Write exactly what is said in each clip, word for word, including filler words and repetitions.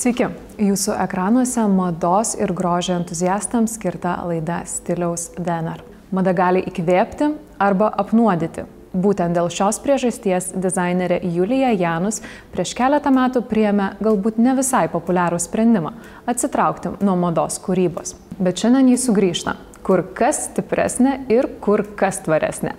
Sveiki, jūsų ekranuose mados ir grožio entuziastams skirta laida Stiliaus D N R. Mada gali įkvėpti arba apnuodyti. Būtent dėl šios priežasties dizainerė Julija Janus prieš keletą metų priėmė galbūt ne visai populiarų sprendimą – atsitraukti nuo mados kūrybos. Bet šiandien jį sugrįžta, kur kas stipresnė ir kur kas tvaresnė.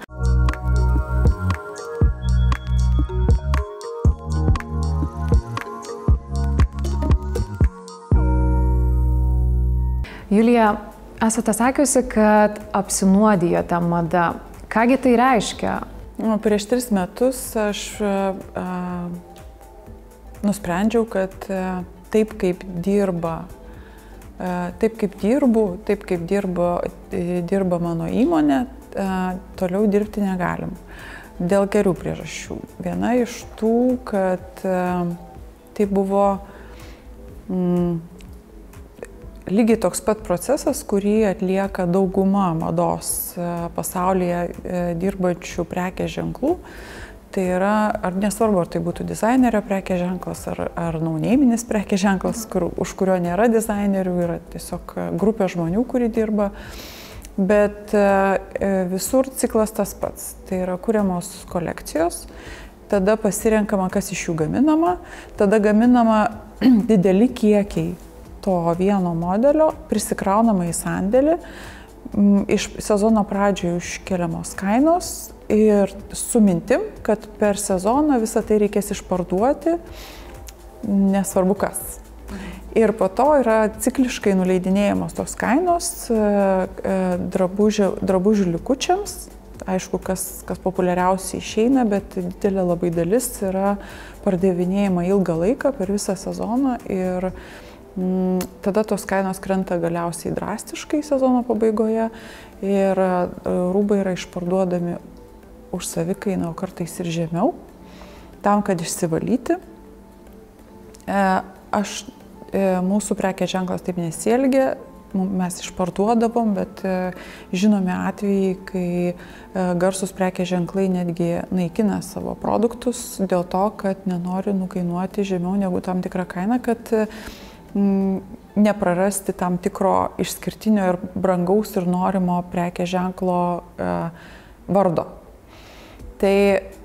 Julija, esate sakiusi, kad apsinuodijote mada. Kągi tai reiškia? Nu, prieš tris metus aš a, nusprendžiau, kad a, taip kaip dirba, a, taip kaip dirbu, taip kaip dirba, dirba mano įmonė, a, toliau dirbti negalim. Dėl kelių priežasčių. Viena iš tų, kad a, tai buvo mm, lygiai toks pat procesas, kurį atlieka dauguma mados pasaulyje dirbančių prekės ženklų. Tai yra, ar nesvarbu, ar tai būtų dizainerio prekės ženklas, ar, ar naunėminis prekės ženklas, kur, už kurio nėra dizainerių, yra tiesiog grupė žmonių, kuri dirba. Bet visur ciklas tas pats. Tai yra kuriamos kolekcijos, tada pasirenkama, kas iš jų gaminama, tada gaminama dideli kiekiai to vieno modelio, prisikraunama į sandėlį, iš sezono pradžioje iškeliamos kainos ir su mintim, kad per sezoną visą tai reikės išparduoti, nesvarbu kas. Ir po to yra cikliškai nuleidinėjamos tos kainos drabužių, drabužių likučiams. Aišku, kas, kas populiariausiai išeina, bet didelė labai dalis yra pardavinėjama ilgą laiką per visą sezoną ir tada tos kainos krenta galiausiai drastiškai sezono pabaigoje ir rūbai yra išparduodami už savikainą, o kartais ir žemiau, tam, kad išsivalyti. Aš, mūsų prekės ženklas taip nesielgia, mes išparduodavom, bet žinomi atvejai, kai garsus prekės ženklai netgi naikina savo produktus dėl to, kad nenori nukainuoti žemiau negu tam tikrą kainą, kad neprarasti tam tikro išskirtinio ir brangaus ir norimo prekės ženklo e, vardo. Tai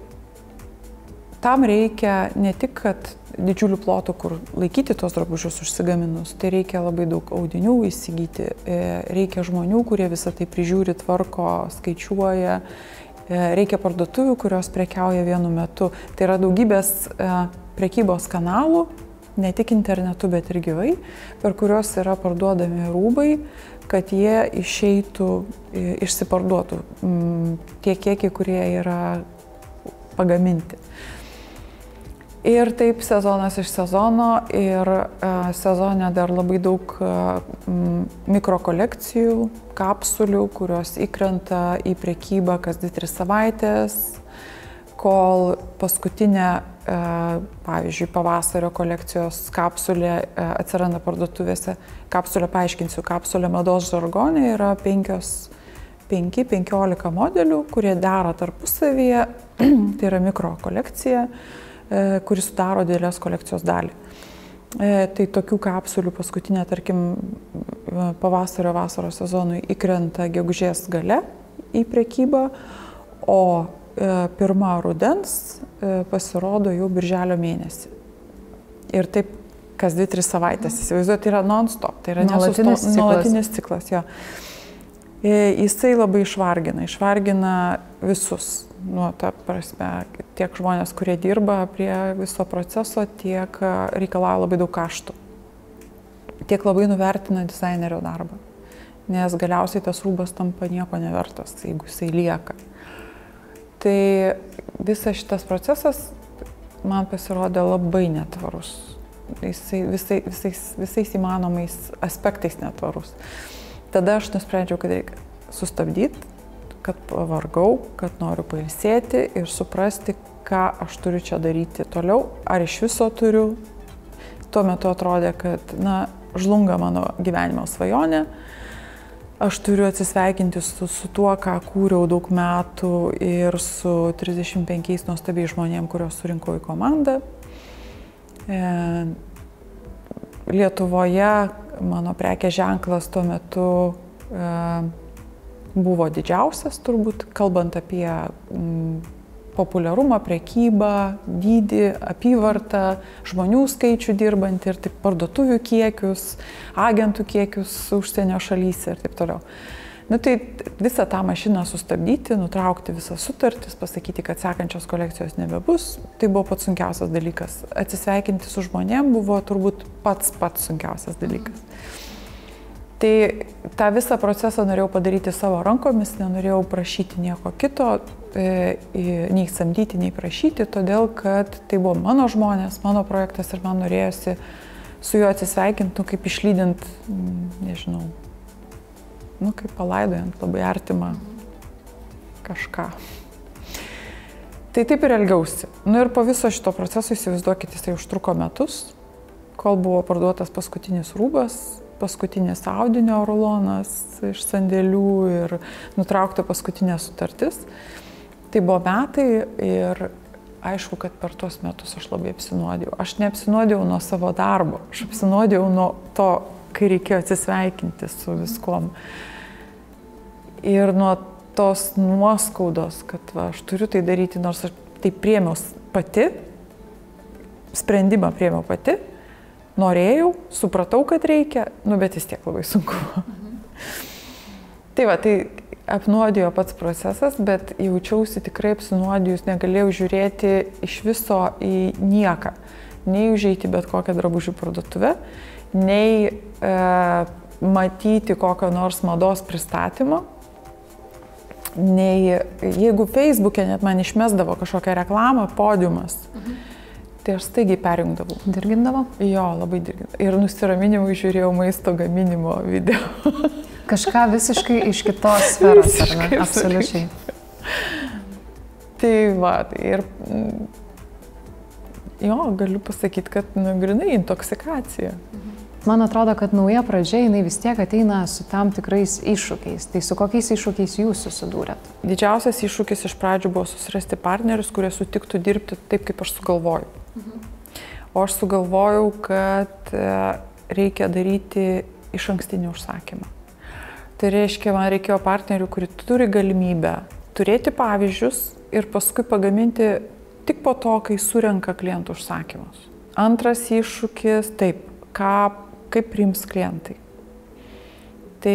tam reikia ne tik, kad didžiulių plotų, kur laikyti tos drabužius užsigaminus, tai reikia labai daug audinių įsigyti, e, reikia žmonių, kurie visą tai prižiūri, tvarko, skaičiuoja, e, reikia parduotuvių, kurios prekiauja vienu metu. Tai yra daugybės e, prekybos kanalų, ne tik internetu, bet ir gyvai, per kuriuos yra parduodami rūbai, kad jie išeitų, išsiparduotų tie kiekiai, kurie yra pagaminti. Ir taip sezonas iš sezono ir sezone dar labai daug mikrokolekcijų, kapsulių, kurios įkrenta į prekybą kas dvi tris savaitės, kol paskutinė, pavyzdžiui, pavasario kolekcijos kapsulė atsiranda parduotuvėse. Kapsulė, paaiškinsiu, kapsulė mados žargone yra penki penkiolika modelių, kurie dera tarpusavyje. Tai yra mikrokolekcija, kuri sudaro didelės kolekcijos dalį. Tai tokių kapsulių paskutinė, tarkim, pavasario vasaros sezonui įkrenta gegužės gale į prekybą, o pirma rudens pasirodo jau birželio mėnesį. Ir taip kas dvi tris savaitės. Įsivaizduoju, tai yra non-stop, tai yra nuolatinis ciklas. Nuolatinis ciklas, jo. Jisai labai išvargina, išvargina visus. Nu, ta prasme, tiek žmonės, kurie dirba prie viso proceso, tiek reikalauja labai daug kaštų. Tiek labai nuvertina dizainerio darbą. Nes galiausiai tas rūbas tampa nieko nevertas, jeigu jisai lieka. Tai visas šitas procesas man pasirodė labai netvarus. Jisai visai, visais, visais įmanomais aspektais netvarus. Tada aš nusprendžiau, kad reikia sustabdyti, kad pavargau, kad noriu pailsėti ir suprasti, ką aš turiu čia daryti toliau, ar iš viso turiu. Tuo metu atrodė, kad na, žlunga mano gyvenimo svajonė. Aš turiu atsisveikinti su, su tuo, ką kūriau daug metų ir su trisdešimt penkiais nuostabiais žmonėm, kuriuos surinkau į komandą. E, Lietuvoje mano prekės ženklas tuo metu e, buvo didžiausias, turbūt, kalbant apie m, populiarumą, prekybą, dydį, apyvartą, žmonių skaičių dirbantį ir taip parduotuvių kiekius, agentų kiekius užsienio šalyse ir taip toliau. Nu tai visą tą mašiną sustabdyti, nutraukti visas sutartis, pasakyti, kad sekančios kolekcijos nebebus, tai buvo pats sunkiausias dalykas. Atsisveikinti su žmonėm buvo turbūt pats pats sunkiausias dalykas. Tai tą visą procesą norėjau padaryti savo rankomis, nenorėjau prašyti nieko kito, e, nei samdyti, nei prašyti, todėl kad tai buvo mano žmonės, mano projektas ir man norėjosi su juo atsisveikinti, nu, kaip išlydint, nežinau, nu, kaip palaidojant labai artimą kažką. Tai taip ir elgiausi. Nu ir po viso šito proceso, įsivaizduokit, jisai užtruko metus, kol buvo parduotas paskutinis rūbas, paskutinis audinio rulonas iš sandėlių ir nutraukta paskutinė sutartis. Tai buvo metai ir aišku, kad per tuos metus aš labai apsinuodėjau. Aš neapsinuodėjau nuo savo darbo, aš apsinuodėjau nuo to, kai reikėjo atsisveikinti su viskuom. Ir nuo tos nuoskaudos, kad va, aš turiu tai daryti, nors aš tai priėmiau pati, sprendimą priėmiau pati, norėjau, supratau, kad reikia, nu bet vis tiek labai sunku. Mhm. Tai va, tai apnuodijo pats procesas, bet jaučiausi tikrai apsinuodijus, negalėjau žiūrėti iš viso į nieką. Nei užeiti bet kokią drabužių parduotuvę, nei e, matyti kokio nors mados pristatymo, nei jeigu Facebook'e net man išmesdavo kažkokią reklamą, podiumas, mhm. tai aš staigiai perjungdavau. Dirgindavo? Jo, labai dirgindavo. Ir nusiraminimui žiūrėjau maisto gaminimo video. Kažką visiškai iš kitos sferos, ar ne? Absoliučiai. Tai va, ir jo, galiu pasakyti, kad nu, grinai intoksikacija. Man atrodo, kad nauja pradžia, jinai vis tiek ateina su tam tikrais iššūkiais. Tai su kokiais iššūkiais jūs susidūrėt? Didžiausias iššūkis iš pradžių buvo susirasti partnerius, kurie sutiktų dirbti taip, kaip aš sugalvoju. Mhm. O aš sugalvojau, kad reikia daryti iš ankstinį užsakymą. Tai reiškia, man reikėjo partnerių, kurie turi galimybę turėti pavyzdžius ir paskui pagaminti tik po to, kai surenka klientų užsakymus. Antras iššūkis, taip, ką, kaip priims klientai. Tai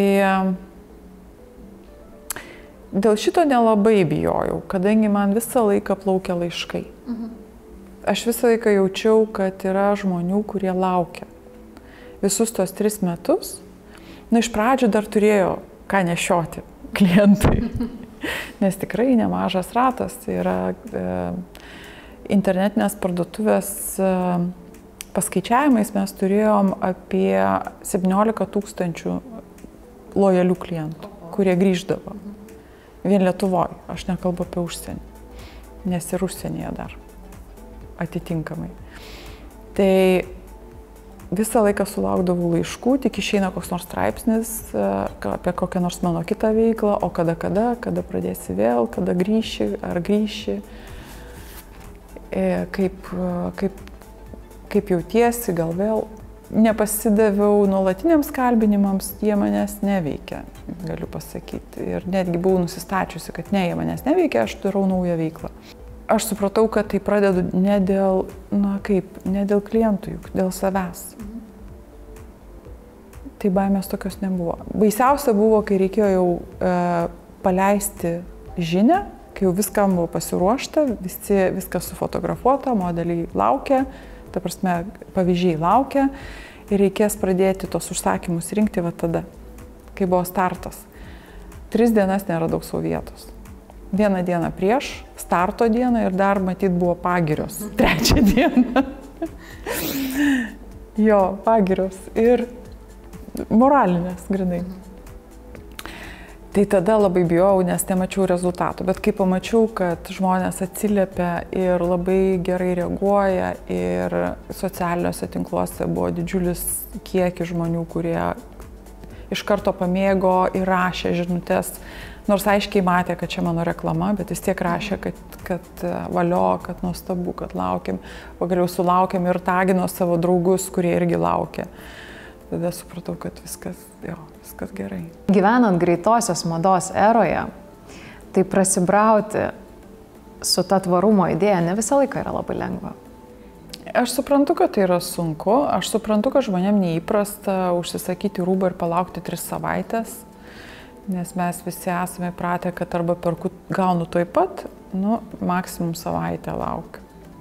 dėl šito nelabai bijojau, kadangi man visą laiką plaukia laiškai. Mhm. Aš visą laiką jaučiau, kad yra žmonių, kurie laukia. Visus tos tris metus, na, iš pradžių dar turėjo ką nešioti klientai, nes tikrai nemažas ratas. Tai yra e, internetinės parduotuvės e, paskaičiavimais mes turėjom apie septyniolika tūkstančių lojalių klientų, kurie grįždavo. Vien Lietuvoje, aš nekalbu apie užsienį, nes ir užsienyje dar atitinkamai. Tai visą laiką sulaukdavau laiškų, tik išeina koks nors straipsnis apie kokią nors mano kitą veiklą, o kada, kada, kada pradėsi vėl, kada grįši, ar grįši, kaip, kaip, kaip jautiesi, gal vėl. Nepasidaviau nuolatiniams kalbinimams, jie manęs neveikia, galiu pasakyti. Ir netgi buvau nusistačiusi, kad ne, jie manęs neveikia, aš darau naują veiklą. Aš supratau, kad tai pradedu ne dėl, na kaip, ne dėl klientų, juk dėl savęs. Tai baimės tokios nebuvo. Baisiausia buvo, kai reikėjo jau e, paleisti žinią, kai jau viskam buvo pasiruošta, visi, viskas sufotografuota, modeliai laukia, ta prasme, pavyzdžiai laukia ir reikės pradėti tos užsakymus rinkti va tada, kai buvo startas. Tris dienas neradau savo vietos. Vieną dieną prieš, starto dieną ir dar matyt buvo pagirios. Trečią dieną. Jo, pagirios ir moralinės, grinai. Tai tada labai bijojau, nes nemačiau rezultatų. Bet kai pamačiau, kad žmonės atsiliepia ir labai gerai reaguoja ir socialiniuose tinkluose buvo didžiulis kiekis žmonių, kurie iš karto pamėgo ir rašė žinutes, Nors aiškiai matė, kad čia mano reklama, bet vis tiek rašė, kad, kad valio, kad nuostabu, kad laukiam. Pagaliau sulaukėm ir tagino savo draugus, kurie irgi laukia. Tada supratau, kad viskas, jo, viskas gerai. Gyvenant greitosios mados eroje, tai prasibrauti su ta tvarumo idėja ne visą laiką yra labai lengva. Aš suprantu, kad tai yra sunku. Aš suprantu, kad žmonėm neįprasta užsisakyti rūbą ir palaukti tris savaitės. Nes mes visi esame pratę, kad arba perku gaunu toj pat, nu, maksimum savaitę laukiu.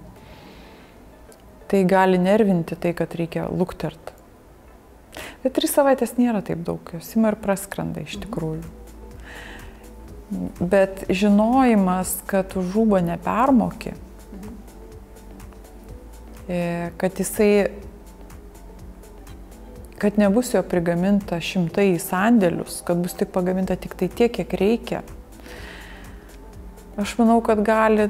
Tai gali nervinti tai, kad reikia luktert. Bet trys savaitės nėra taip daug, jos ima ir praskrenda iš tikrųjų. Bet žinojimas, kad už rūbą nepermoki, kad jisai, kad nebus jo prigaminta šimtai į sandėlius, kad bus tik pagaminta tik tai tiek, kiek reikia. Aš manau, kad gali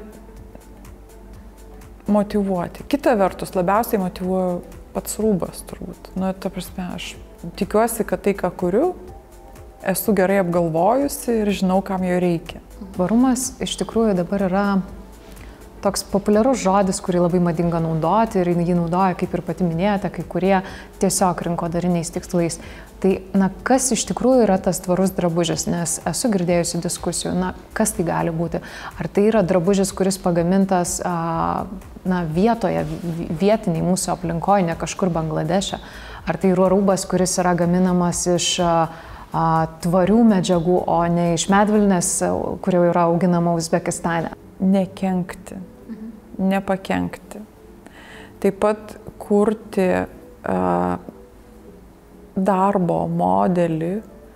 motyvuoti. Kita vertus, labiausiai motyvuoja pats rūbas turbūt. Nu, ta prasme, aš tikiuosi, kad tai, ką kuriu, esu gerai apgalvojusi ir žinau, kam jo reikia. Tvarumas iš tikrųjų dabar yra toks populiarus žodis, kurį labai madinga naudoti ir jį naudoja, kaip ir pati minėjote, kai kurie tiesiog rinkodariniais tikslais. Tai, na, kas iš tikrųjų yra tas tvarus drabužis, nes esu girdėjusi diskusijų, na, kas tai gali būti. Ar tai yra drabužis, kuris pagamintas, a, na, vietoje, vietiniai mūsų aplinkoje, ne kažkur Bangladeše. Ar tai yra rūbas, kuris yra gaminamas iš a, a, tvarių medžiagų, o ne iš medvilnės, kuri yra auginama Uzbekistane. Nekenkti. Nepakenkti. Taip pat kurti uh, darbo modelį,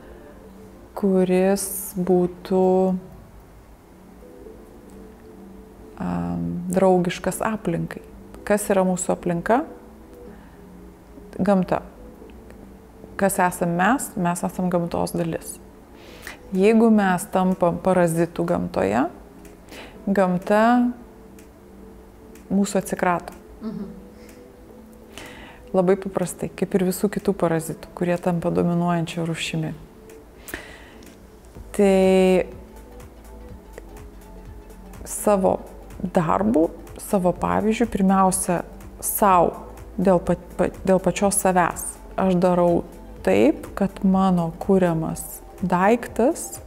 kuris būtų um, draugiškas aplinkai. Kas yra mūsų aplinka? Gamta. Kas esam mes? Mes esam gamtos dalis. Jeigu mes tampam parazitų gamtoje, gamta mūsų atsikrato. Mhm. Labai paprastai, kaip ir visų kitų parazitų, kurie tampa dominuojančia rūšimi. Tai savo darbų, savo pavyzdžių, pirmiausia, savo, dėl, pa, pa, dėl pačios savęs. Aš darau taip, kad mano kuriamas daiktas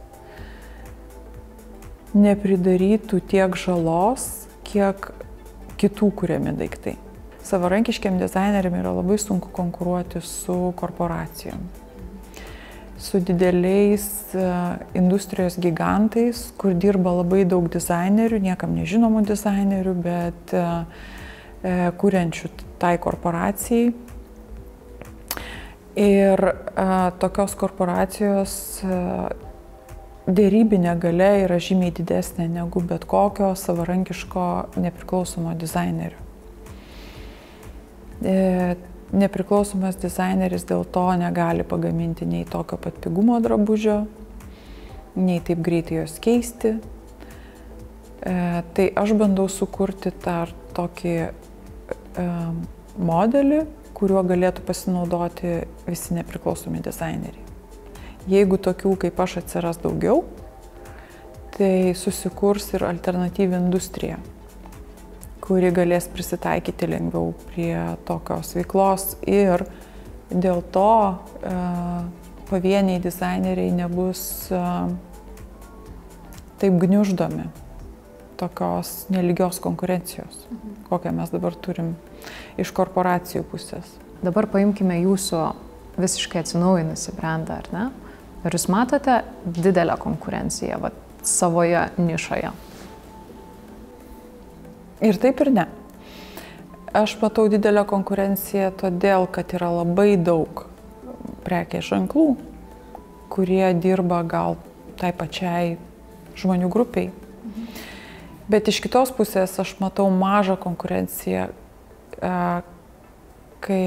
nepridarytų tiek žalos, kiek kitų kuriami daiktai. Savarankiškiam dizaineriam yra labai sunku konkuruoti su korporacijom, su dideliais uh, industrijos gigantais, kur dirba labai daug dizainerių, niekam nežinomų dizainerių, bet uh, uh, kuriančių tai korporacijai. Ir uh, tokios korporacijos uh, dėrybinė galia yra žymiai didesnė negu bet kokio savarankiško nepriklausomo dizainerio. E, nepriklausomas dizaineris dėl to negali pagaminti nei tokio pat pigumo drabužio, nei taip greitai jos keisti. E, tai aš bandau sukurti tą tokį e, modelį, kuriuo galėtų pasinaudoti visi nepriklausomi dizaineriai. Jeigu tokių kaip aš atsiras daugiau, tai susikurs ir alternatyvi industrija, kuri galės prisitaikyti lengviau prie tokios veiklos ir dėl to uh, pavieniai dizaineriai nebus uh, taip gniuždomi tokios nelygios konkurencijos, mhm. kokią mes dabar turim iš korporacijų pusės. Dabar paimkime jūsų visiškai atsinaujinusi brandą, ar ne? Ar jūs matote didelę konkurenciją vat, savoje nišoje? Ir taip ir ne. Aš matau didelę konkurenciją todėl, kad yra labai daug prekės ženklų, kurie dirba gal tai pačiai žmonių grupiai. Mhm. Bet iš kitos pusės aš matau mažą konkurenciją, kai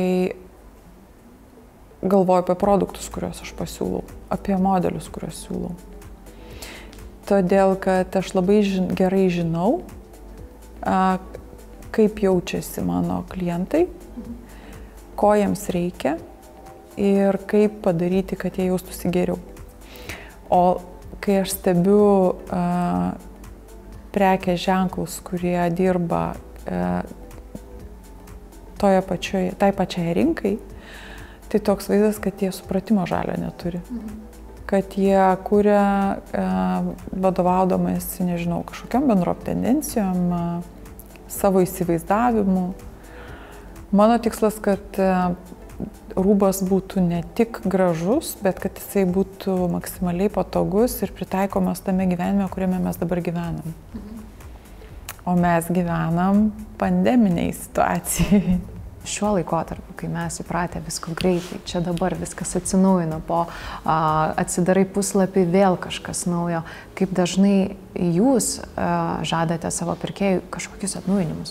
galvoju apie produktus, kuriuos aš pasiūlau, apie modelius, kuriuos siūlau. Todėl, kad aš labai žin, gerai žinau, a, kaip jaučiasi mano klientai, ko jiems reikia ir kaip padaryti, kad jie jaustųsi geriau. O kai aš stebiu uh, prekės ženklus, kurie dirba uh, toje pačioje, tai pačiai rinkai, tai toks vaizdas, kad jie supratimo žalio neturi. Mhm. Kad jie kuria uh, vadovaudomasi, nežinau, kažkokiam bendrom tendencijom, uh, savo įsivaizdavimu. Mano tikslas, kad uh, rūbas būtų ne tik gražus, bet kad jisai būtų maksimaliai patogus ir pritaikomas tame gyvenime, kuriame mes dabar gyvenam. Mhm. O mes gyvenam pandeminiai situacijai. Šiuo laikotarpiu, kai mes įpratę visko greitai, čia dabar viskas atsinaujina, po a, atsidarai puslapį, vėl kažkas naujo. Kaip dažnai jūs a, žadate savo pirkėjui kažkokius atnaujinimus?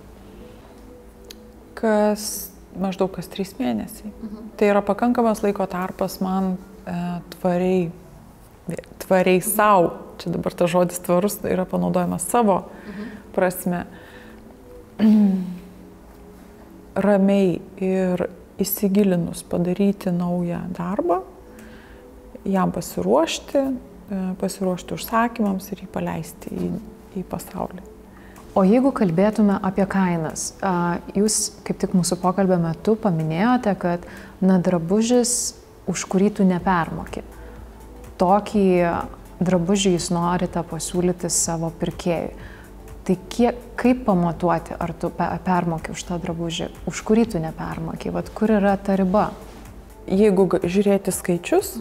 Kas maždaug kas trys mėnesiai. Mhm. Tai yra pakankamas laiko tarpas man e, tvariai, tvariai savo, čia dabar tas žodis tvarus yra panaudojamas savo mhm. prasme, ramiai ir įsigilinus padaryti naują darbą, jam pasiruošti, e, pasiruošti užsakymams ir jį paleisti į, į pasaulį. O jeigu kalbėtume apie kainas, jūs kaip tik mūsų pokalbio metu paminėjote, kad na, drabužis, už kurį tu nepermoki. Tokį drabužį jūs norite pasiūlyti savo pirkėjui. Tai kiek, kaip pamatuoti, ar tu permoki už tą drabužį, už kurį tu nepermoki? Vat kur yra ta riba? Jeigu žiūrėti skaičius,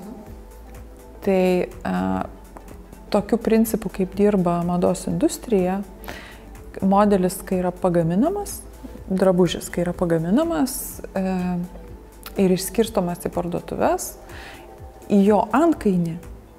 tai a, tokiu principu, kaip dirba mados industrija, modelis, kai yra pagaminamas, drabužis, kai yra pagaminamas e, ir išskirstomas į parduotuves, į jo antkainį,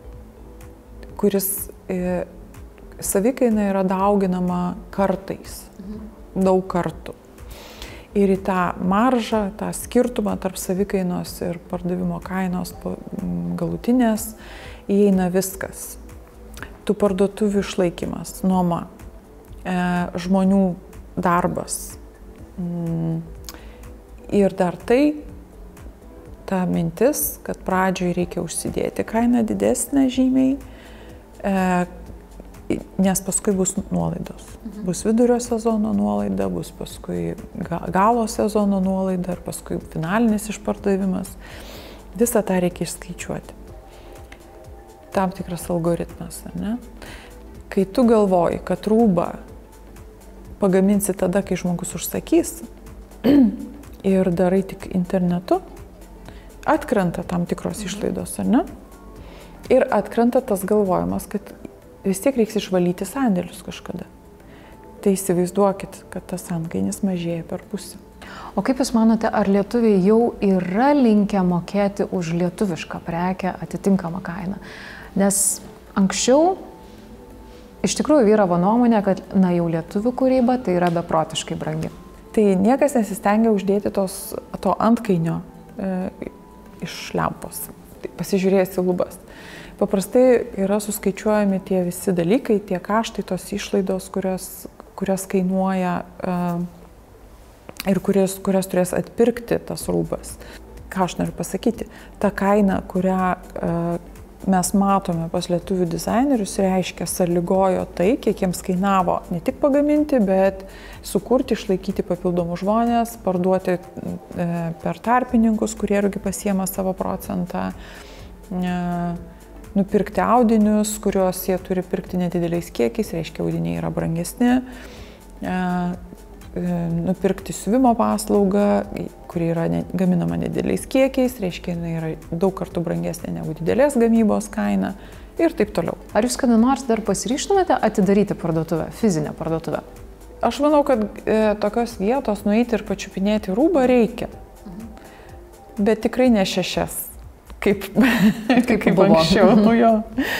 kuris e, savikaina yra dauginama kartais, mhm. daug kartų. Ir į tą maržą, tą skirtumą tarp savikainos ir pardavimo kainos galutinės įeina viskas. Tų parduotuvių išlaikymas, nuoma, e, žmonių darbas. Mm. Ir dar tai, ta mintis, kad pradžioj reikia užsidėti kainą didesnę žymiai, e, nes paskui bus nuolaidos. Mhm. Bus vidurio sezono nuolaida, bus paskui galo sezono nuolaida ir paskui finalinis išpardavimas. Visą tą reikia išskaičiuoti. Tam tikras algoritmas, ar ne? Kai tu galvoji, kad rūbą pagaminsi tada, kai žmogus užsakys ir darai tik internetu, atkrenta tam tikros išlaidos, ar ne? Ir atkrenta tas galvojimas, kad vis tiek reiks išvalyti sandėlius kažkada. Tai įsivaizduokit, kad tas antkainis mažėja per pusę. O kaip Jūs manote, ar lietuviai jau yra linkę mokėti už lietuvišką prekę atitinkamą kainą? Nes anksčiau iš tikrųjų vyravo nuomonė, kad na jau lietuvių kūryba tai yra beprotiškai brangi. Tai niekas nesistengia uždėti tos, to antkainio e, iš lempos, tai pasižiūrėjęs į lubas. Paprastai yra suskaičiuojami tie visi dalykai, tie kaštai, tos išlaidos, kurios, kurios kainuoja uh, ir kurias, kurias turės atpirkti tas rūbas. Ką aš noriu pasakyti? Ta kaina, kurią uh, mes matome pas lietuvių dizainerius, reiškia sąlygojo tai, kiek jiems kainavo ne tik pagaminti, bet sukurti, išlaikyti papildomus žmonės, parduoti uh, per tarpininkus, kurie irgi pasiema savo procentą. Uh, Nupirkti audinius, kuriuos jie turi pirkti nedideliais kiekiais, reiškia audiniai yra brangesni. E, e, nupirkti siuvimo paslaugą, kuri yra ne, gaminama nedideliais kiekiais, reiškia jinai yra daug kartų brangesnė negu didelės gamybos kaina ir taip toliau. Ar Jūs kada nors dar pasiryžtumėte atidaryti parduotuvę, fizinę parduotuvę? Aš manau, kad e, tokios vietos nueiti ir pačiupinėti rūbą reikia, mhm. bet tikrai ne šešias. Kaip, kaip, kaip anksčiau. Nu, jo.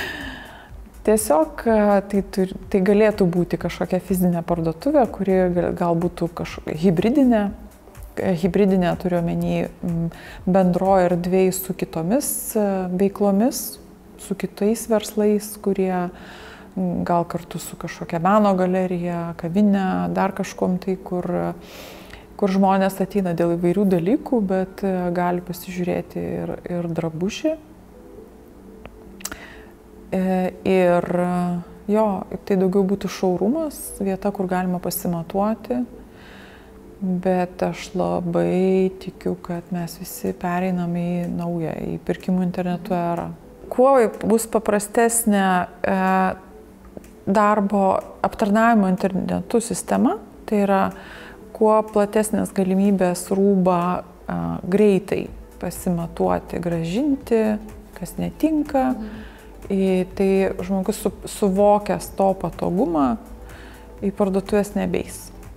Tiesiog tai, tai galėtų būti kažkokia fizinė parduotuvė, kuri gal būtų kažkokia hibridinė. Hibridinė turiu omeny bendroje erdvėje su kitomis veiklomis, su kitais verslais, kurie gal kartu su kažkokia meno galerija, kavinė, dar kažkom tai, kur kur žmonės ateina dėl įvairių dalykų, bet gali pasižiūrėti ir, ir drabužį. Ir jo, tai daugiau būtų šaurumas, vieta, kur galima pasimatuoti, bet aš labai tikiu, kad mes visi pereinam į naują, į pirkimų internetu erą. Kuo bus paprastesnė darbo aptarnavimo internetu sistema, tai yra kuo platesnės galimybės rūbą a, greitai pasimatuoti, gražinti, kas netinka. Mhm. I, tai žmogus su, suvokęs to patogumą į parduotuvės nebeis.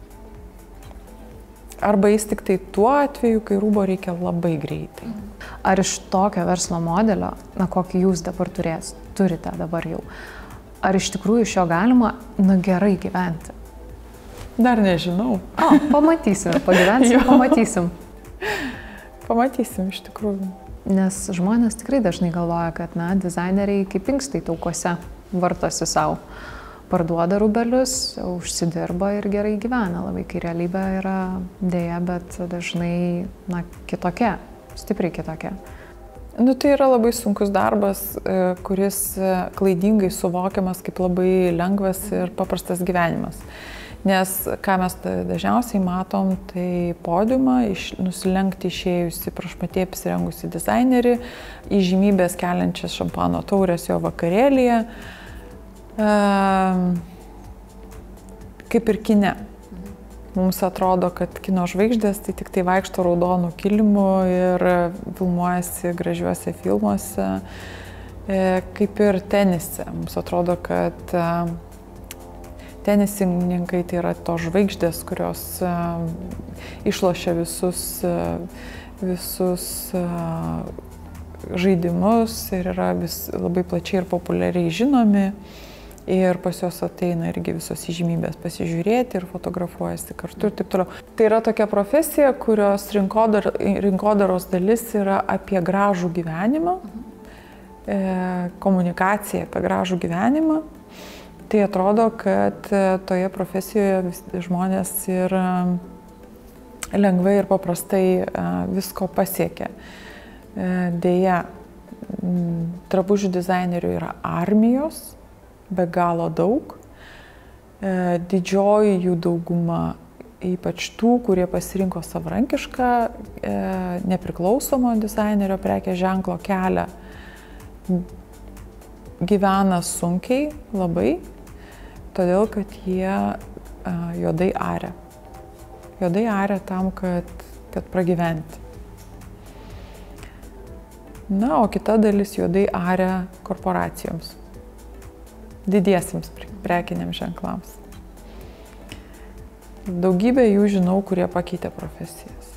Arba jis tik tai tuo atveju, kai rūbo reikia labai greitai. Ar iš tokio verslo modelio, na, kokį jūs dabar turės, turite dabar jau, ar iš tikrųjų iš jo galima, na, gerai gyventi? Dar nežinau. O, pamatysime, pagyvensim, pamatysim. Pamatysim iš tikrųjų. Nes žmonės tikrai dažnai galvoja, kad, na, dizaineriai kaip inkstai taukuose vartosi savo. Parduoda rūbelius, užsidirba ir gerai gyvena labai, kai realybė yra dėja, bet dažnai, na, kitokia, stipriai kitokia. Nu, tai yra labai sunkus darbas, kuris klaidingai suvokiamas kaip labai lengvas ir paprastas gyvenimas. Nes ką mes dažniausiai matom, tai podiumą, iš, nusilenkti išėjusi prašmatė apsirengusi dizainerį, įžymybės keliančias šampano taurės jo vakarėlyje, e, kaip ir kine. Mums atrodo, kad kino žvaigždės tai tik tai vaikšto raudonų kilimų ir filmuojasi gražiuose filmuose, e, kaip ir tenise. Mums atrodo, kad e, tenisininkai tai yra tos žvaigždės, kurios uh, išlošia visus, uh, visus uh, žaidimus ir yra vis, labai plačiai ir populiariai žinomi. Ir pas juos ateina irgi visos įžymybės pasižiūrėti ir fotografuojasi kartu ir taip toliau. Tai yra tokia profesija, kurios rinkodar, rinkodaros dalis yra apie gražų gyvenimą, e, komunikacija apie gražų gyvenimą. Tai atrodo, kad toje profesijoje žmonės ir lengvai ir paprastai visko pasiekia. Deja, drabužių dizainerių yra armijos, be galo daug. Didžioji jų dauguma, ypač tų, kurie pasirinko savarankišką, nepriklausomo dizainerio prekės ženklo kelią, gyvena sunkiai labai. Todėl, kad jie a, juodai aria. Juodai aria tam, kad, kad pragyventi. Na, o kita dalis juodai aria korporacijoms. Didiesiems prekiniams ženklams. Daugybė jų žinau, kurie pakeitė profesijas.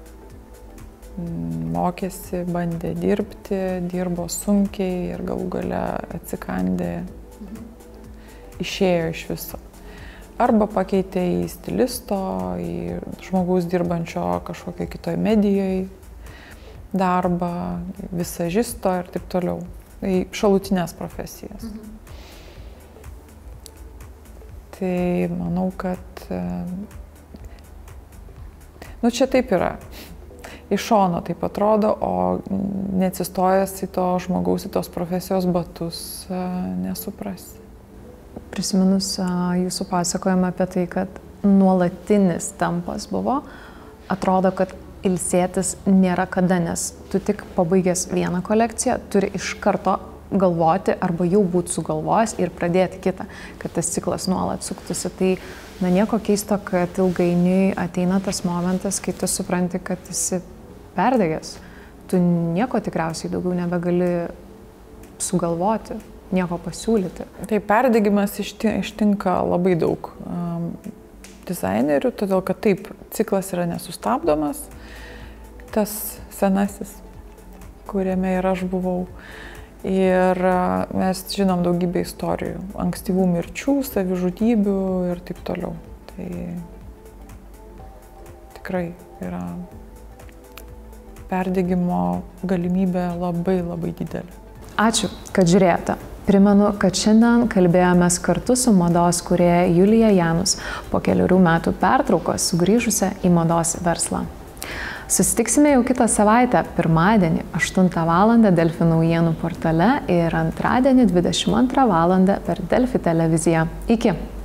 Mokėsi, bandė dirbti, dirbo sunkiai ir galų gale atsikandė. Išėjo iš viso. Arba pakeitė į stilisto, į žmogaus dirbančio kažkokioj kitoj medijoje darbą, visažisto ir taip toliau. Į šalutinės profesijas. Mhm. Tai manau, kad nu čia taip yra. Iš šono taip atrodo, o neatsistojęs į to žmogaus, į tos profesijos batus nesuprasi. Prisiminus jūsų pasakojimą apie tai, kad nuolatinis tempas buvo, atrodo, kad ilsėtis nėra kada, nes tu tik pabaigęs vieną kolekciją, turi iš karto galvoti arba jau būti sugalvojęs ir pradėti kitą, kad tas ciklas nuolat suktųsi. Tai na, nieko keisto, kad ilgainiui ateina tas momentas, kai tu supranti, kad esi perdegęs. Tu nieko tikriausiai daugiau nebegali sugalvoti. Nieko pasiūlyti. Tai perdegimas ištinka labai daug um, dizainerių, todėl kad taip, ciklas yra nesustabdomas, tas senasis, kuriame ir aš buvau. Ir uh, mes žinom daugybę istorijų, ankstyvų mirčių, savižudybių ir taip toliau. Tai tikrai yra perdegimo galimybė labai labai didelė. Ačiū, kad žiūrėjote. Primenu, kad šiandien kalbėjomės kartu su mados kūrėja Julija Janus, po keliarių metų pertraukos sugrįžusią į mados verslą. Susitiksime jau kitą savaitę, pirmadienį aštuntą valandą Delfi naujienų portale ir antradienį dvidešimt antrą valandą per Delfi televiziją. Iki.